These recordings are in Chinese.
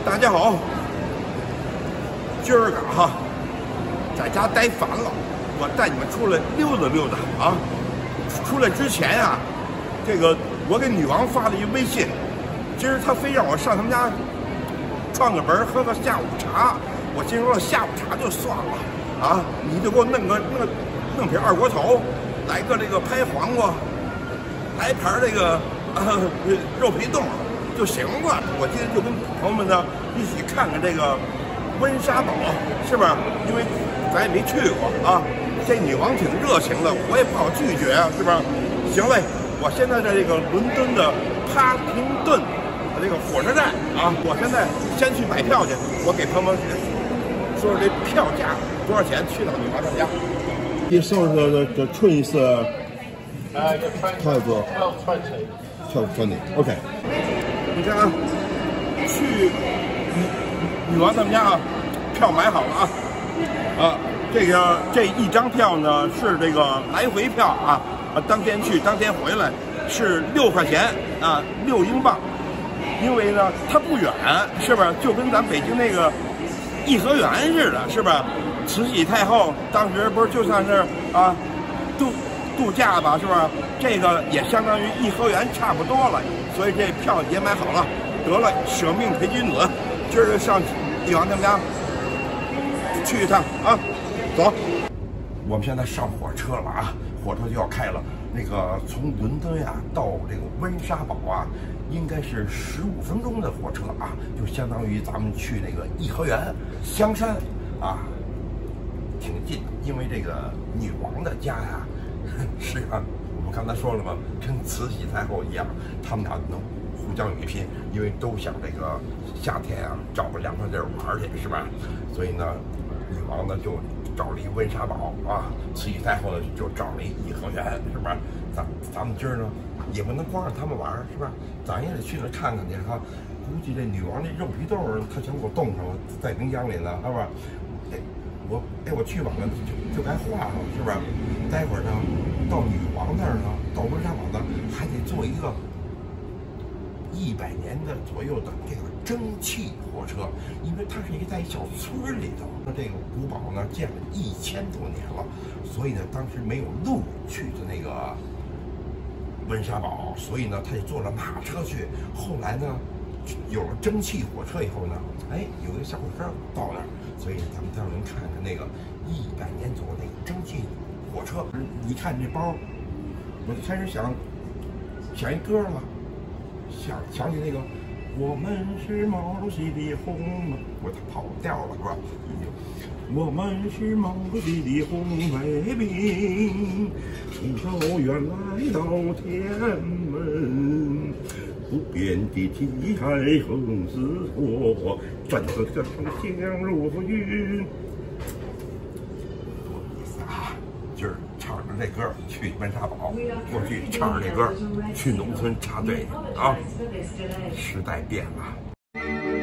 大家好，今儿个哈，在家待烦了，我带你们出来溜达溜达啊。出来之前啊，这个我给女王发了一微信，今儿她非让我上他们家串个门，喝个下午茶。我心说下午茶就算了啊，你就给我弄瓶二锅头，来个这个拍黄瓜，来盘这个肉皮冻就行了。我今天就跟朋友们呢一起看看这个温莎堡，是不是？因为咱也没去过啊。这女王挺热情的，我也不好拒绝啊，是不是？行嘞，我现在在这个伦敦的帕廷顿这个火车站啊，我现在先去买票去。我给朋友们说这票价多少钱，去到女王他们家。You saw the twins have 12:20. OK， 你看啊，去女王他们家啊，票买好了啊。这一张票呢是这个来回票啊，当天去当天回来是6块钱啊，6英镑。因为呢它不远，是不是？就跟咱北京那个颐和园似的，是不是？慈禧太后当时不是就算是啊度假吧，是不是？这个也相当于颐和园差不多了，所以这票也买好了。得了，舍命陪君子，今儿上女王他们家去一趟啊。走，我们现在上火车了啊，火车就要开了。那个从伦敦呀到这个温莎堡啊，应该是15分钟的火车啊，就相当于咱们去那个颐和园、香山啊，挺近。因为这个女王的家呀，实际上我们刚才说了嘛，跟慈禧太后一样，他们俩能互相比拼，因为都想这个夏天啊找个凉快地儿玩去，是吧？所以呢，女王呢就找了一温莎堡啊，慈禧太后呢就找了一颐和园，是吧？咱们今儿呢也不能光让他们玩，是吧？咱也得去那看看去哈。估计这女王这肉皮冻她想给我冻上了，在冰箱里呢，是吧？我去晚了就该化了，是不是？待会儿呢到女王那儿呢，到温莎堡呢还得坐一个100年的左右的这个蒸汽火车，因为它是一个在小村里头。这个古堡呢建了1000多年了，所以呢当时没有路去的那个温莎堡，所以呢他就坐了马车去。后来呢有了蒸汽火车以后呢，有一个小火车到那儿，所以咱们到能看看那个100年左右那个蒸汽火车。一看这包，我就开始想一歌了。想起那个，我们是毛主席的红，我跑调了是吧？我们是毛主席的红卫兵，从远来到天安门，不变的题海横似火，战斗的相如云。今儿唱着这歌去温莎堡，过去唱着这歌去农村插队啊！时代变了。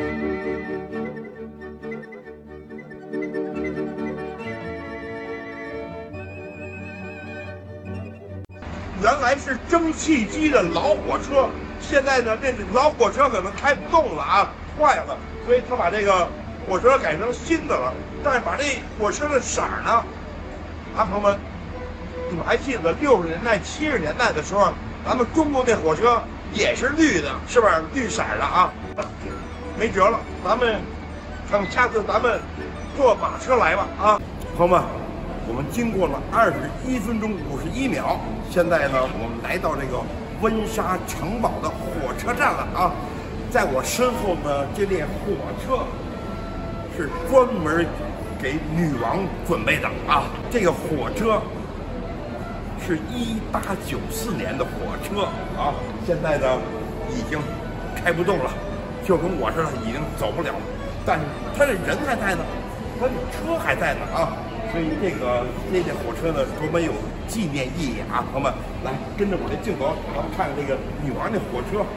原来是蒸汽机的老火车，现在呢这老火车可能开不动了啊，坏了，所以他把这个火车改成新的了。但是把这火车的色儿呢，朋友们，你们还记得60年代、70年代的时候，咱们中国那火车也是绿的，是不是绿色的啊？没辙了，咱们等下次咱们坐马车来吧啊！朋友们，我们经过了21分钟51秒，现在呢，我们来到这个温莎城堡的火车站了啊！在我身后呢，这列火车是专门给女王准备的啊！这个火车是1894年的火车啊，现在呢已经开不动了，就跟我似的，已经走不了了。但是他这人还在呢，他这车还在呢啊！所以这火车呢，多么有纪念意义啊！朋友们，来跟着我这镜头，咱们看看这个女王这火车，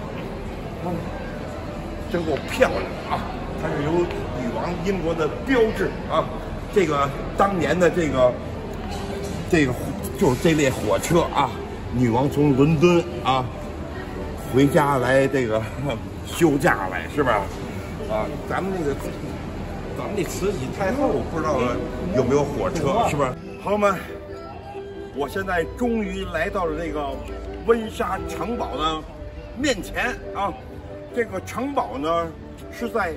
真够漂亮的啊！它是由女王英国的标志啊。这个当年的这个就是这列火车啊，女王从伦敦啊回家来这个休假来，是吧？ 啊，咱们那慈禧太后不知道有没有火车，是吧？朋友们，我现在终于来到了这个温莎城堡的面前啊。这个城堡呢是在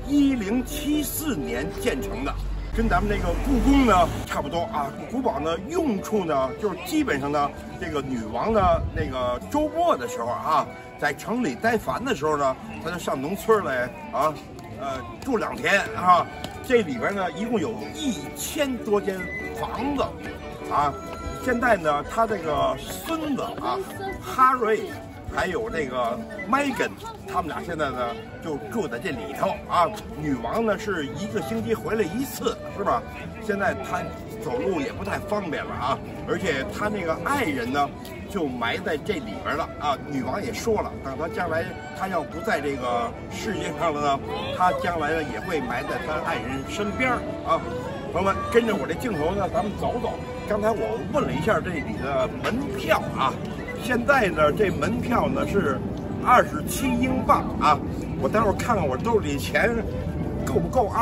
1074年建成的，跟咱们这个故宫呢差不多啊。古堡呢用处呢就是基本上呢，这个女王呢那个周末的时候啊，在城里待烦的时候呢，她就上农村来啊，住2天啊。这里边呢一共有1000多间房子啊。现在呢，他这个孙子啊，哈瑞。还有这个 Meghan， 他们俩现在呢就住在这里头啊。女王呢是1个星期回来1次，是吧？现在她走路也不太方便了啊，而且她那个爱人呢就埋在这里边了啊。女王也说了，等她将来她要不在这个世界上了呢，她将来呢也会埋在她爱人身边啊。朋友们，跟着我这镜头呢，咱们走走。刚才我问了一下这里的门票啊。现在呢，这门票呢是27英镑啊！我待会儿看看我兜里钱够不够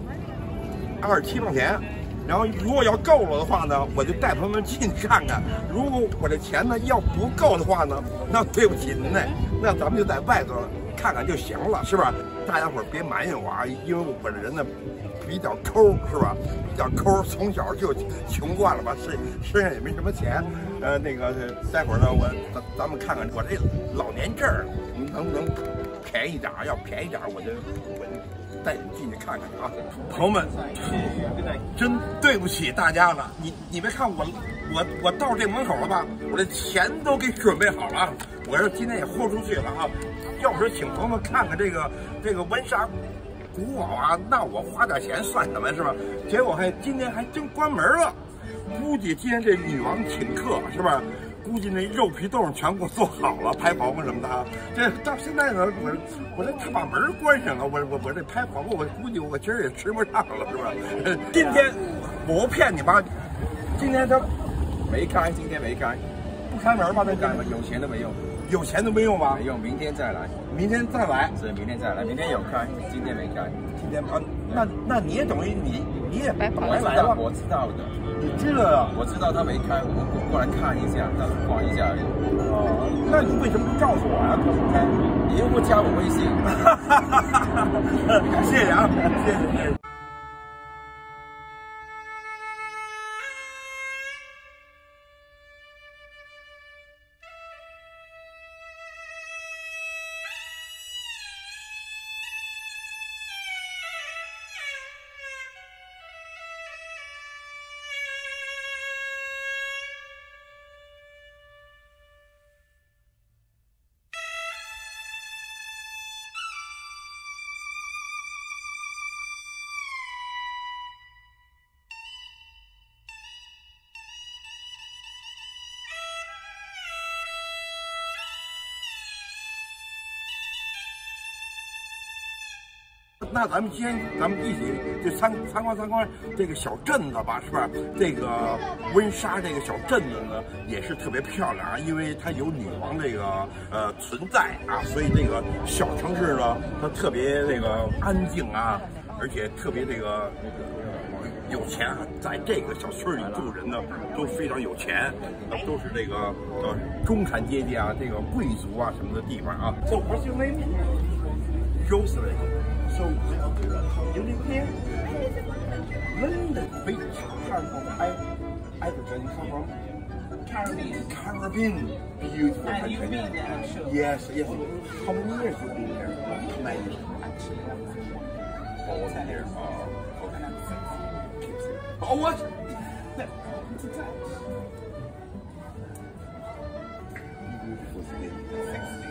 27磅钱。然后如果要够了的话呢，我就带朋友们进去看看。如果我这钱呢要不够的话呢，那对不起您嘞，那咱们就在外头看看就行了，是吧？大家伙儿别埋怨我啊，因为我这人呢比较抠，是吧？比较抠，从小就穷惯了吧，身上也没什么钱。那个待会儿呢，咱们看看我这老年证能不能便宜点儿？要便宜点儿，我就带你进去看看啊，朋友们，真对不起大家了。你别看我到这门口了吧？我这钱都给准备好了，我这今天也豁出去了啊！要是请朋友们看看这个温莎古堡啊，那我花点钱算什么是吧？结果今天还真关门了，估计今天这女王请客是吧？估计那肉皮冻全给我做好了，拍黄瓜什么的啊。这到现在呢，我这他把门关上了，我这拍黄瓜，我估计我今儿也吃不上了，是吧？今天我不骗你吧，今天他没开，今天没开， 不开门吧？那开门有钱都没用， 有钱都没用吗？ 没用，明天再来， 明天再来， 是明天再来，明天有开，今天没开， 今天啊，那你也等于你也白来了， 我知道的。 你知道的， 我知道他没开，我们过来看一下，但是逛一下而已。 哦，那你为什么不告诉我呀？他不开， 你又不加我微信。 谢谢啊，谢谢。那咱们今天一起就参观这个小镇子吧，是吧？这个温莎这个小镇子呢也是特别漂亮啊，因为它有女王这个存在啊，所以这个小城市呢它特别这个安静啊，而且特别这个有钱啊，在这个小村里住人呢都非常有钱，都是这个中产阶级啊，这个贵族啊什么的地方啊。So what's your name? Jocelyn. So you live here? London Beach. I come from Caribbean. Beautiful country. You've been there, I'm sure. Yes. How many years you been there? Actually, 10 years. Okay. Oh, what? to touch. Beautiful skin. 60.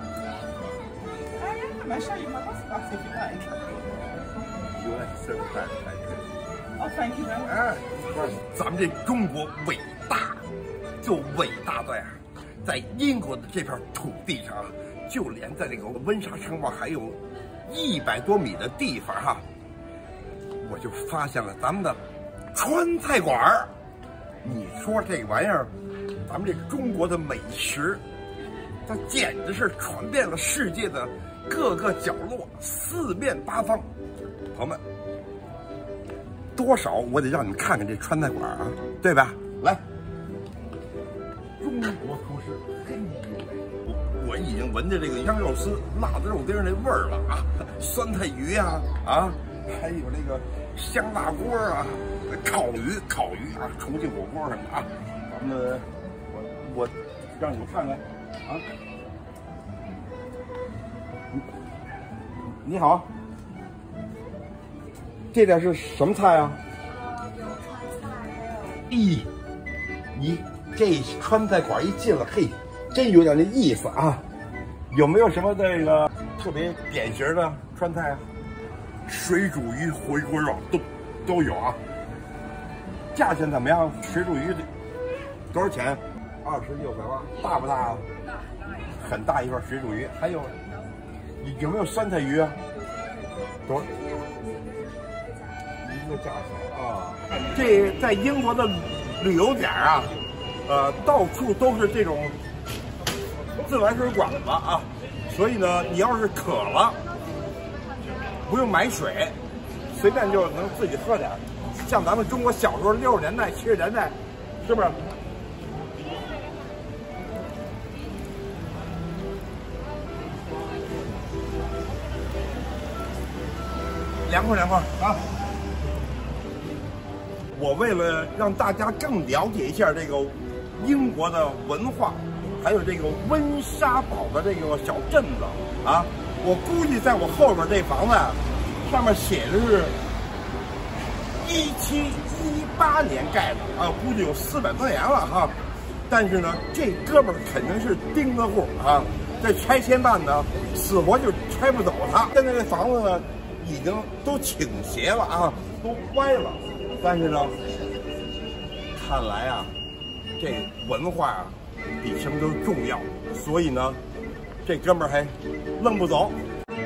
I am. I'll show you my passport if you like. You like certified country. Oh, thank you very much. 哎，咱们这中国伟大，就伟大在英国的这片土地上啊，就连在这个温莎城堡还有100多米的地方哈，我就发现了咱们的川菜馆儿。你说这玩意儿，咱们这中国的美食，它简直是传遍了世界的各个角落，四面八方。朋友们，多少我得让你们看看这川菜馆啊，对吧？来，中国厨师，嘿呦，我已经闻着这个羊肉丝、辣子肉丁那味儿了啊，酸菜鱼啊，还有这个香辣锅啊，烤鱼啊，重庆火锅什么的啊，咱们我让你们看看啊。你好，这点是什么菜啊？ 有川菜， 咦，你这川菜馆一进来，嘿，真有点那意思啊！有没有什么这个特别典型的川菜啊？水煮鱼、回锅肉都有啊。价钱怎么样？水煮鱼多少钱？26.8，大不大啊？很大一份水煮鱼。还有有没有酸菜鱼啊？多少？一个价钱啊。这在英国的旅游点啊，到处都是这种自来水管子啊，所以呢，你要是渴了，不用买水，随便就能自己喝点。像咱们中国小时候60年代、70年代，是不是？凉快啊！我为了让大家更了解一下这个英国的文化，还有这个温莎堡的这个小镇子啊，我估计在我后边这房子上面写的是1718年盖的啊，估计有400多年了哈。但是呢，这哥们儿肯定是钉子户啊，这拆迁办呢，死活就拆不走他。现在这房子呢，已经都倾斜了啊，都歪了。但是呢，看来啊，这文化啊比什么都重要，所以呢，这哥们儿还愣不走。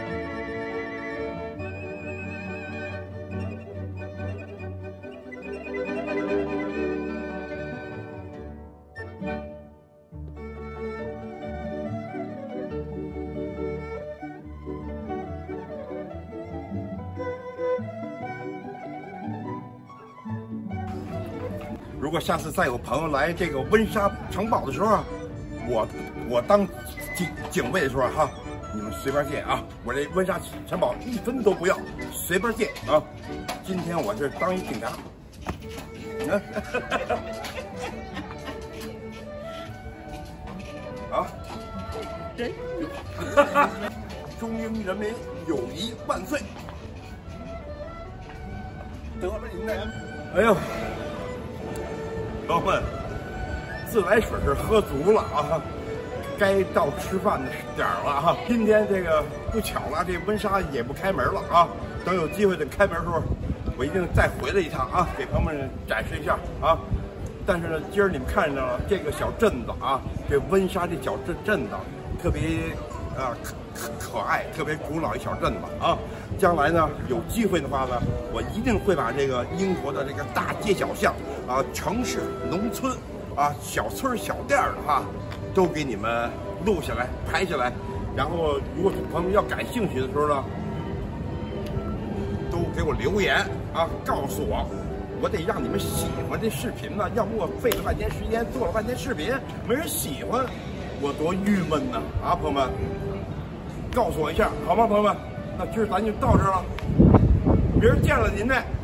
如果下次再有朋友来这个温莎城堡的时候啊，我当警卫的时候哈，你们随便借啊，我这温莎城堡1分都不要，随便借啊。今天我是当一警察。啊， 对， 中英人民友谊万岁！得了您的，哎呦！朋友们，自来水是喝足了啊，该到吃饭的点儿了啊。今天这个不巧了，这温莎也不开门了啊。等有机会等开门的时候，我一定再回来一趟啊，给朋友们展示一下啊。但是呢，今儿你们看着了这个小镇子啊，这温莎这小镇子特别可爱，特别古老一小镇子啊。将来呢，有机会的话呢，我一定会把这个英国的这个大街小巷啊、城市、农村啊、小村小店的哈，都给你们录下来、拍下来。然后，如果朋友们要感兴趣的时候呢，都给我留言啊，告诉我，我得让你们喜欢这视频呢。要不我费了半天时间做了半天视频，没人喜欢，我多郁闷呢啊！朋友们，告诉我一下好吗？朋友们，那今儿咱就到这儿了，明儿见了您呢。